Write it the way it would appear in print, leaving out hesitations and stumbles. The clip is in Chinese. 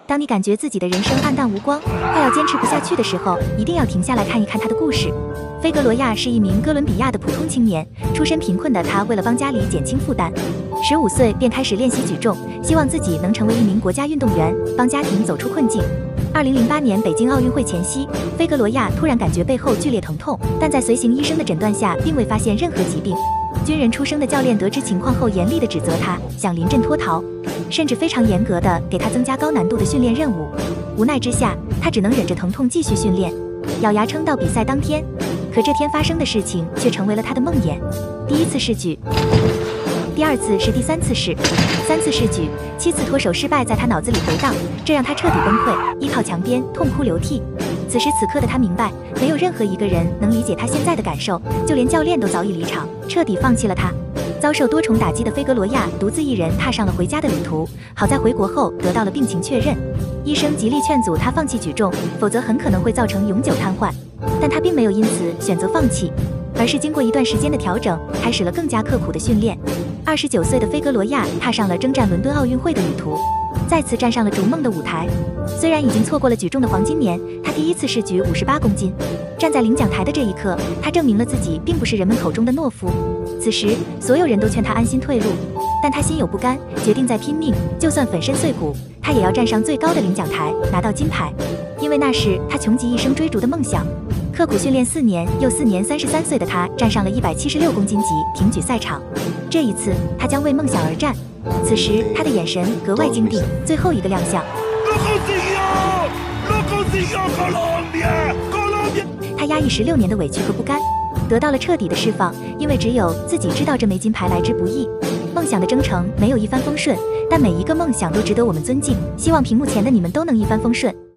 当你感觉自己的人生黯淡无光，快要坚持不下去的时候，一定要停下来看一看他的故事。菲格罗亚是一名哥伦比亚的普通青年，出身贫困的他为了帮家里减轻负担，15岁便开始练习举重，希望自己能成为一名国家运动员，帮家庭走出困境。2008年北京奥运会前夕，菲格罗亚突然感觉背后剧烈疼痛，但在随行医生的诊断下，并未发现任何疾病。军人出身的教练得知情况后，严厉地指责他，想临阵脱逃，甚至非常严格地给他增加高难度的训练任务。无奈之下，他只能忍着疼痛继续训练，咬牙撑到比赛当天。可这天发生的事情却成为了他的梦魇。第一次试举，第二次是第三次试，3次试举，7次脱手失败在他脑子里回荡，这让他彻底崩溃，依靠墙边痛哭流涕。此时此刻的他明白，没有任何一个人能理解他现在的感受，就连教练都早已离场，彻底放弃了他。遭受多重打击的菲格罗亚独自一人踏上了回家的旅途，好在回国后得到了病情确认，医生极力劝阻他放弃举重，否则很可能会造成永久瘫痪。但他并没有因此选择放弃，而是经过一段时间的调整，开始了更加刻苦的训练。29岁的菲格罗亚踏上了征战伦敦奥运会的旅途，再次站上了逐梦的舞台。虽然已经错过了举重的黄金年，他第一次试举58公斤。站在领奖台的这一刻，他证明了自己并不是人们口中的懦夫。此时，所有人都劝他安心退路，但他心有不甘，决定再拼命，就算粉身碎骨，他也要站上最高的领奖台，拿到金牌。因为那是他穷极一生追逐的梦想。刻苦训练4年又4年，33岁的他站上了176公斤级挺举赛场。这一次，他将为梦想而战。此时，他的眼神格外坚定。最后一个亮相，他压抑16年的委屈和不甘，得到了彻底的释放。因为只有自己知道这枚金牌来之不易。梦想的征程没有一帆风顺，但每一个梦想都值得我们尊敬。希望屏幕前的你们都能一帆风顺。